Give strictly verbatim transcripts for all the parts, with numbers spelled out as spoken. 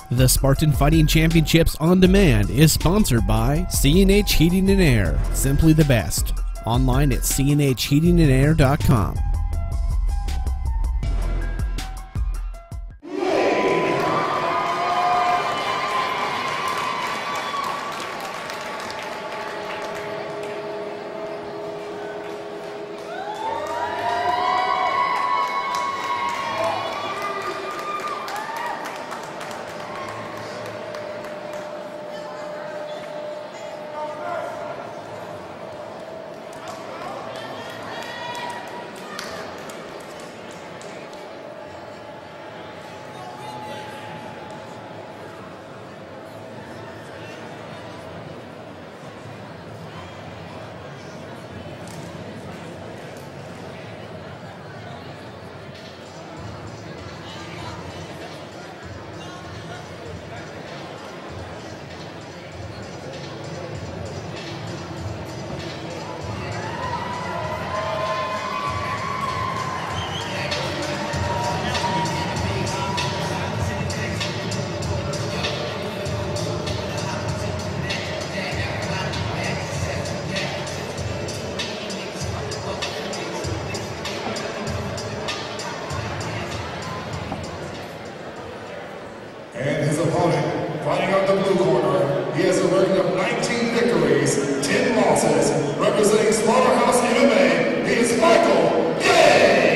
The Spartan Fighting Championships On Demand is sponsored by C and H Heating and Air, simply the best. Online at c n h heating and air dot com. And his opponent, fighting on the blue corner, he has a record of nineteen victories, ten losses, representing Slaughterhouse M M A, he is Michael Gay!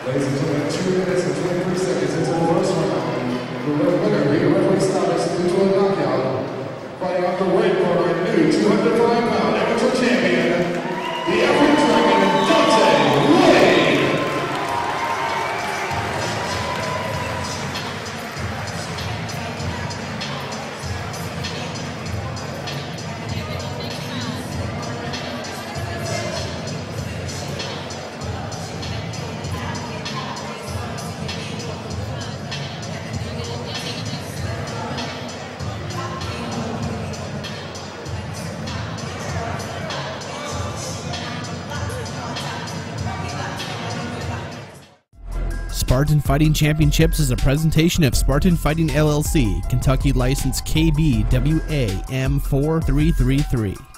Ladies and gentlemen, two minutes and twenty-three seconds into the first round. The winner, the referee status due to a knockout. Fighting off the red corner, a new two hundred five pound amateur champion, the African Dragon, Dante Wade. Spartan Fighting Championships is a presentation of Spartan Fighting L L C, Kentucky license K B W A M four three three three.